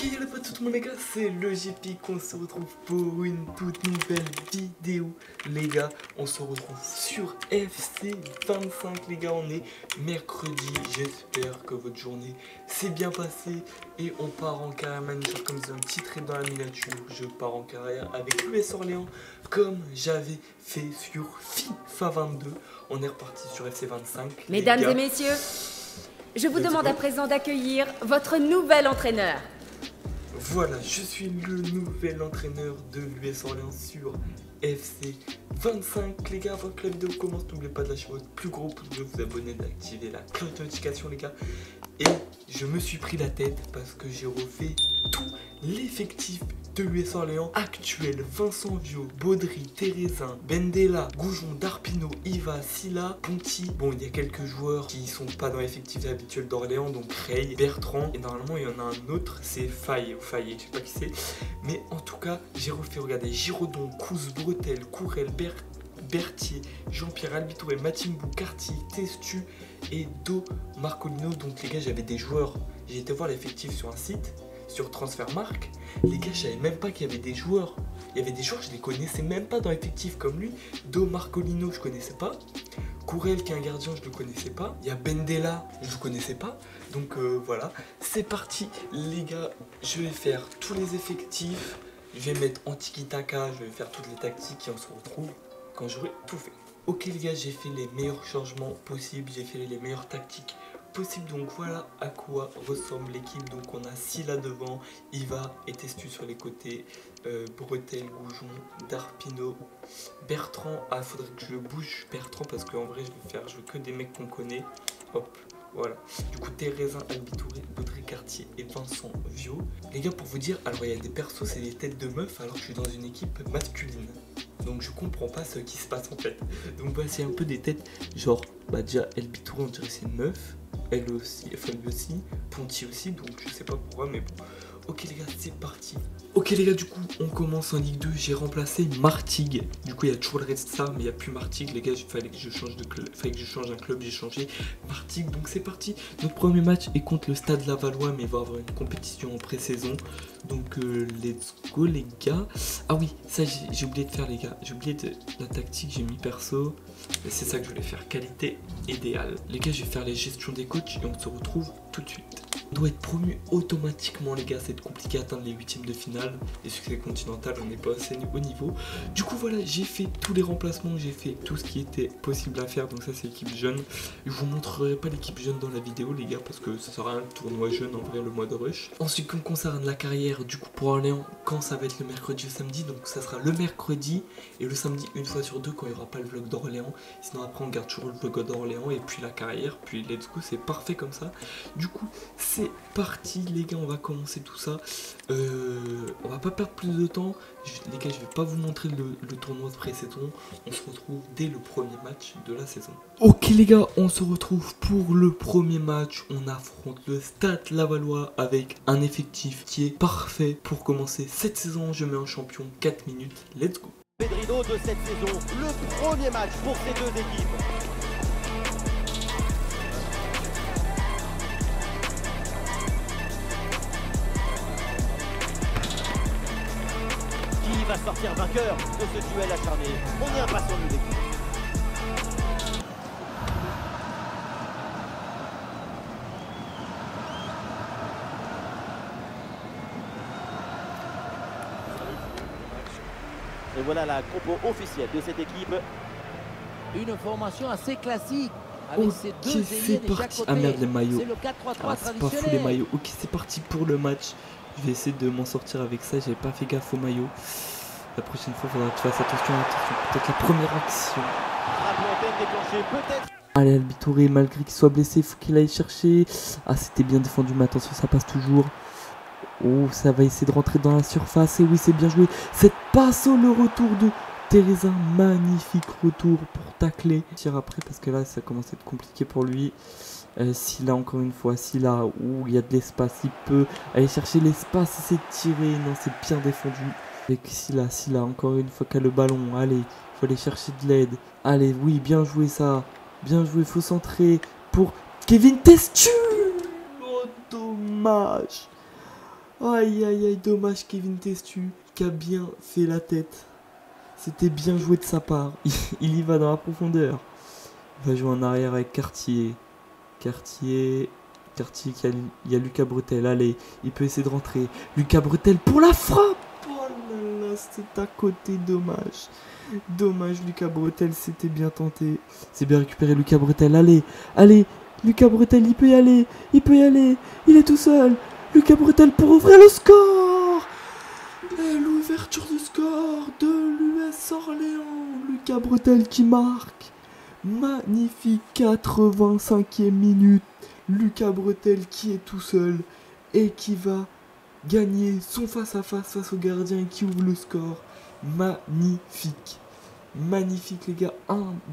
Y'a pas tout le monde les gars, c'est le GP qu'on se retrouve pour une toute nouvelle vidéo. Les gars, on se retrouve sur FC 25 les gars, on est mercredi. J'espère que votre journée s'est bien passée et on part en carrière manager comme un petit trait dans la miniature. Je pars en carrière avec l'US Orléans comme j'avais fait sur FIFA 22. On est reparti sur FC 25. Mesdames et messieurs, je vous demande à présent d'accueillir votre nouvel entraîneur. Voilà, je suis le nouvel entraîneur de l'US Orléans sur FC 25 les gars. Avant que la vidéo commence, n'oubliez pas de lâcher votre plus gros pouce bleu, vous abonner, d'activer la cloche de notification les gars. Et je me suis pris la tête parce que j'ai refait tout l'effectif de l'US Orléans actuel. Vincent Viau, Baudry, Thérézin, Bendela, Goujon, Darpino, Iva, Silla, Ponty. Bon, il y a quelques joueurs qui sont pas dans l'effectif habituel d'Orléans, donc Ray, Bertrand. Et normalement, il y en a un autre, c'est Faye, je sais pas qui c'est. Mais en tout cas, j'ai refait, regardez, Giraudon, Cousse, Bretel, Courel, Berthier, Jean-Pierre Albitouré, Matimbou, Cartier, Testu et Do Marcolino. Donc les gars, j'avais des joueurs. J'ai été voir l'effectif sur un site, sur Transfermarkt. Les gars, je savais même pas qu'il y avait des joueurs. Il y avait des joueurs, je les connaissais même pas dans l'effectif comme lui. Do Marcolino, je connaissais pas. Courel, qui est un gardien, je le connaissais pas. Il y a Bendela, je le connaissais pas. Donc voilà, c'est parti les gars. Je vais faire tous les effectifs. Je vais mettre anti-kitaka, je vais faire toutes les tactiques et on se retrouve quand j'aurai tout fait. Ok les gars, j'ai fait les meilleurs changements possibles, j'ai fait les meilleures tactiques possibles. Donc voilà à quoi ressemble l'équipe. Donc on a Silla devant, Iva et Testu sur les côtés, Bretel, Goujon, Darpino, Bertrand. Ah, faudrait que je bouge Bertrand parce qu'en vrai je veux que des mecs qu'on connaît. Hop. Voilà, du coup Thérézin, Albitouré, Baudry, Cartier et Vincent Viau. Les gars, pour vous dire, alors il y a des persos, c'est des têtes de meufs alors que je suis dans une équipe masculine. Donc je comprends pas ce qui se passe en fait. Donc bah c'est un peu des têtes, genre, bah déjà Albitouré on dirait c'est une meuf. Elle aussi, enfin lui aussi, Ponty aussi, donc je sais pas pourquoi mais bon. Ok les gars, c'est parti. Ok les gars, du coup on commence en Ligue 2. J'ai remplacé Martigues. Du coup il y a toujours le Red Star mais il n'y a plus Martigues. Les gars, il fallait que je change de club, un club, j'ai changé Martigues. Donc c'est parti. Notre premier match est contre le Stade Lavallois, mais il va y avoir une compétition en pré-saison. Donc let's go les gars. Ah oui, ça j'ai oublié de faire les gars. J'ai oublié de la tactique, j'ai mis perso. C'est ça que je voulais faire, qualité idéale. Les gars, je vais faire les gestions des coachs et on se retrouve tout de suite. On doit être promu automatiquement les gars, c'est compliqué à atteindre les huitièmes de finale. Les succès continental, on n'est pas assez haut niveau. Du coup voilà, j'ai fait tous les remplacements, j'ai fait tout ce qui était possible à faire. Donc ça c'est l'équipe jeune. Je vous montrerai pas l'équipe jeune dans la vidéo les gars, parce que ça sera un tournoi jeune en vrai, le mois de rush. Ensuite, comme concerne la carrière, du coup pour Orléans, quand ça va être le mercredi ou samedi, donc ça sera le mercredi et le samedi une fois sur deux quand il n'y aura pas le vlog d'Orléans. Sinon après on garde toujours le vlog d'Orléans et puis la carrière, puis let's go, c'est parfait comme ça. Du coup c'est parti les gars, on va commencer tout ça. On va pas perdre plus de temps. Les gars, je vais pas vous montrer le tournoi de pré-saison. On se retrouve dès le premier match de la saison. Ok les gars, on se retrouve pour le premier match. On affronte le Stade Lavallois avec un effectif qui est parfait pour commencer cette saison. Je mets un champion 4 minutes. Let's go. Pedrido de cette saison, le premier match pour ces deux équipes. Qui va sortir vainqueur de ce duel acharné? On est impatient de le découvrir. Et voilà la compo officielle de cette équipe. Une formation assez classique. Avec ces deux Ok, c'est parti. Ah merde, les maillots. C'est le 4-3-3 Ah, c'est pas fou les maillots. Ok, c'est parti pour le match. Je vais essayer de m'en sortir avec ça. J'avais pas fait gaffe aux maillots. La prochaine fois, il faudra que tu fasses attention. Peut-être la première action. Allez, Albitouré, malgré qu'il soit blessé, il faut qu'il aille chercher. Ah, c'était bien défendu, mais attention, ça passe toujours. Oh, ça va essayer de rentrer dans la surface. Et oui, c'est bien joué. Cette passe, le retour de Thérézin. Magnifique retour pour tacler. Tire après, parce que là, ça commence à être compliqué pour lui. Silla, encore une fois. Silla, où il y a de l'espace. Il peut aller chercher l'espace et c'est tiré. Non, c'est bien défendu. Avec Silla, encore une fois, qu'a le ballon. Allez, il faut aller chercher de l'aide. Allez, oui, bien joué ça. Bien joué, il faut centrer pour Kevin Testu. Oh, dommage. Aïe aïe aïe, dommage Kevin Testu qui a bien fait la tête. C'était bien joué de sa part. Il y va dans la profondeur. Il va jouer en arrière avec Cartier. Cartier, il y a Lucas Bretel. Allez, il peut essayer de rentrer. Lucas Bretel pour la frappe. Oh là là, c'est à côté, dommage. Dommage, Lucas Bretel, c'était bien tenté. C'est bien récupéré, Lucas Bretel. Allez, allez, Lucas Bretel, il peut y aller. Il peut y aller. Il est tout seul. Lucas Bretel pour ouvrir le score. Et l'ouverture du score de l'US Orléans. Lucas Bretel qui marque. Magnifique 85e minute. Lucas Bretel qui est tout seul et qui va gagner son face-à-face face au gardien qui ouvre le score. Magnifique. Magnifique les gars,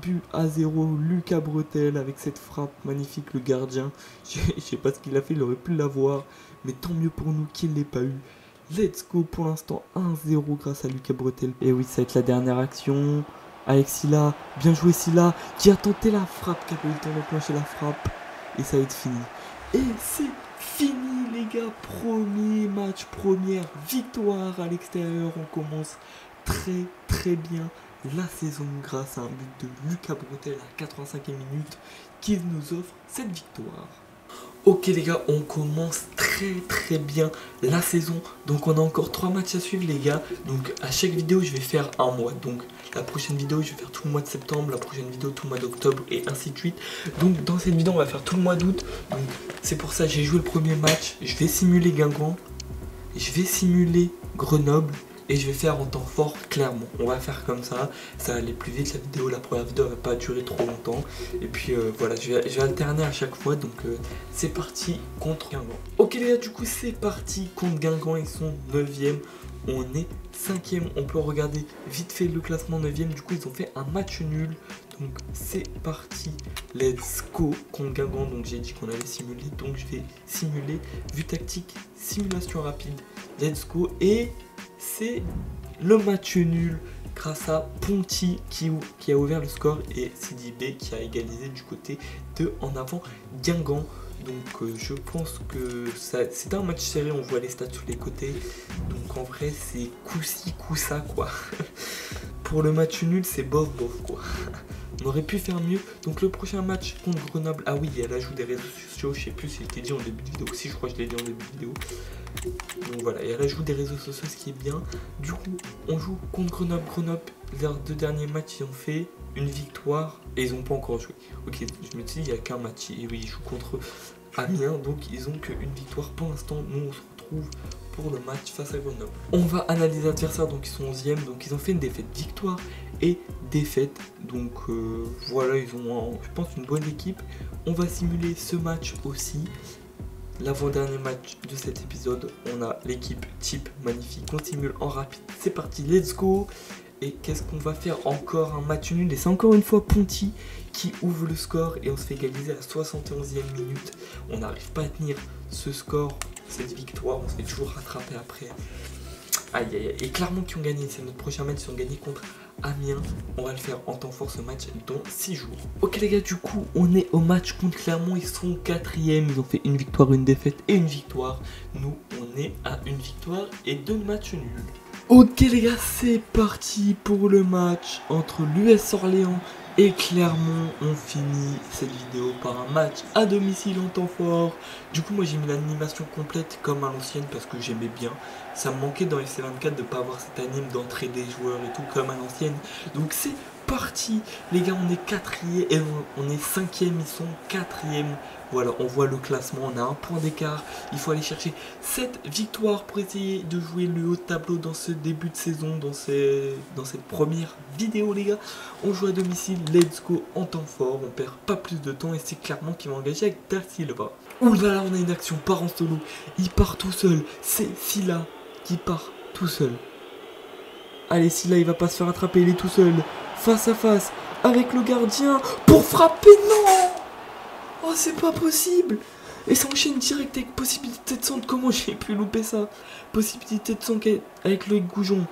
1-0, Lucas Bretel avec cette frappe, magnifique le gardien, je sais pas ce qu'il a fait, il aurait pu l'avoir, mais tant mieux pour nous qu'il l'ait pas eu. Let's go pour l'instant, 1-0 grâce à Lucas Bretel. Et oui, ça va être la dernière action, avec Silla, bien joué Silla, qui a tenté la frappe, qui a pas eu le temps d'enclencher la frappe, et ça va être fini. Et c'est fini les gars, premier match, première victoire à l'extérieur, on commence très bien la saison grâce à un but de Lucas Bretel à la 85e minute qui nous offre cette victoire. Ok les gars, on commence très bien la saison. Donc on a encore 3 matchs à suivre les gars. Donc à chaque vidéo je vais faire un mois. Donc la prochaine vidéo je vais faire tout le mois de septembre, la prochaine vidéo tout le mois d'octobre et ainsi de suite. Donc dans cette vidéo on va faire tout le mois d'août. Donc c'est pour ça que j'ai joué le premier match. Je vais simuler Guingamp, je vais simuler Grenoble. Et je vais faire en temps fort Clermont. On va faire comme ça va aller plus vite la vidéo. La première vidéo va pas durer trop longtemps. Et puis voilà, je vais alterner à chaque fois. Donc c'est parti contre Guingamp. Ok les gars, du coup c'est parti contre Guingamp. Ils sont 9e, on est 5e. On peut regarder vite fait le classement 9e. Du coup ils ont fait un match nul. Donc c'est parti, let's go contre Guingamp. Donc j'ai dit qu'on allait simuler. Donc je vais simuler, vue tactique, simulation rapide. Let's go. Et c'est le match nul grâce à Ponty qui a ouvert le score et Sidibé qui a égalisé du côté de En Avant Guingamp. Donc je pense que c'est un match serré, on voit les stats sur les côtés. Donc en vrai c'est coup-ci, coup-ça quoi. Pour le match nul c'est bof quoi. On aurait pu faire mieux. Donc le prochain match contre Grenoble. Ah oui, il y a l'ajout des réseaux sociaux. Je sais plus si je l'ai dit en début de vidéo. Si, je crois que je l'ai dit en début de vidéo. Donc voilà, il y a l'ajout des réseaux sociaux, ce qui est bien. Du coup, on joue contre Grenoble. Grenoble, leurs 2 derniers matchs, ils ont fait une victoire et ils n'ont pas encore joué. Ok, je me dis, il n'y a qu'un match. Et oui, ils jouent contre Amiens. Donc ils ont qu'une victoire pour l'instant. Nous, on se retrouve pour le match face à Grenoble. On va analyser l'adversaire. Donc ils sont 11e. Donc ils ont fait une défaite, victoire et défaite. Donc voilà, ils ont je pense une bonne équipe. On va simuler ce match aussi. L'avant-dernier match de cet épisode, on a l'équipe type magnifique. On simule en rapide. C'est parti, let's go. Et qu'est-ce qu'on va faire? Encore un match nul. Et c'est encore une fois Ponty qui ouvre le score. Et on se fait égaliser à la 71e minute. On n'arrive pas à tenir ce score, cette victoire. On se fait toujours rattraper après. Aïe aïe aïe. Et Clermont qui ont gagné. C'est notre prochain match. Ils ont gagné contre Amiens. On va le faire en temps fort ce match dans 6 jours. Ok les gars, du coup on est au match contre Clermont. Ils sont 4e. Ils ont fait une victoire, une défaite et une victoire. Nous on est à une victoire et 2 matchs nuls. Ok les gars, c'est parti pour le match entre l'US Orléans et Clermont. On finit cette vidéo par un match à domicile en temps fort. Du coup moi j'ai mis l'animation complète comme à l'ancienne parce que j'aimais bien. Ça me manquait dans FC24 de pas avoir cette anime d'entrée des joueurs et tout comme à l'ancienne. Donc c'est parti les gars, on est 4e et on est 5e, ils sont 4e. Voilà, on voit le classement, on a un point d'écart. Il faut aller chercher 7 victoires pour essayer de jouer le haut de tableau dans ce début de saison, dans cette première vidéo les gars. On joue à domicile, let's go en temps fort, on perd pas plus de temps et c'est Clermont qui va engager avec Da Silva. Ouh là là, on a une action, part en solo, il part tout seul, c'est Silla qui part tout seul. Allez, Silla il va pas se faire attraper, il est tout seul, face à face avec le gardien pour frapper, non! Oh, c'est pas possible! Et ça enchaîne direct avec possibilité de centre. Comment j'ai pu louper ça? Possibilité de centre avec le Goujon.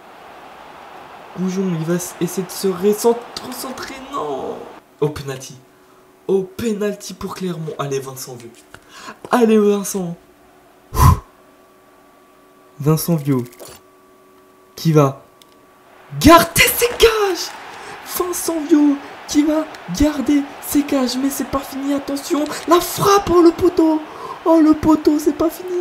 Goujon, il va essayer de se recentrer. Non! Au penalty. Au penalty pour Clermont. Allez, Vincent veut. Allez, Vincent. Vincent Viau qui va garder ses cages. Vincent Viau qui va garder ses cages. Mais c'est pas fini, attention. La frappe, oh le poteau. Oh le poteau, c'est pas fini.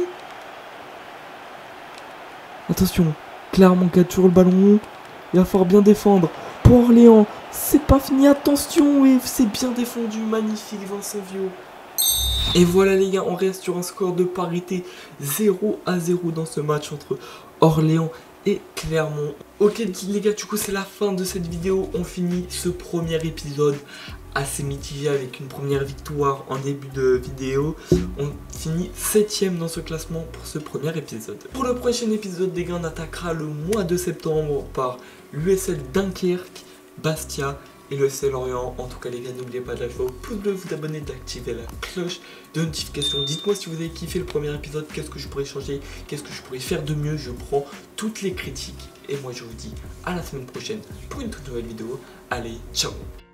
Attention, Clermont qui a toujours le ballon. Il va falloir bien défendre. Pour Orléans, c'est pas fini, attention. Et c'est bien défendu, magnifique Vincent Viau. Et voilà les gars, on reste sur un score de parité 0-0 dans ce match entre Orléans et Clermont. Ok les gars, du coup c'est la fin de cette vidéo. On finit ce premier épisode assez mitigé avec une première victoire en début de vidéo. On finit 7ème dans ce classement pour ce premier épisode. Pour le prochain épisode les gars, on attaquera le mois de septembre par l'USL Dunkerque, Bastia et le FC Lorient. En tout cas les gars, n'oubliez pas de lâcher votre pouce bleu, vous abonner, d'activer la cloche de notification. Dites-moi si vous avez kiffé le premier épisode, qu'est-ce que je pourrais changer, qu'est-ce que je pourrais faire de mieux. Je prends toutes les critiques. Et moi je vous dis à la semaine prochaine pour une toute nouvelle vidéo. Allez, ciao.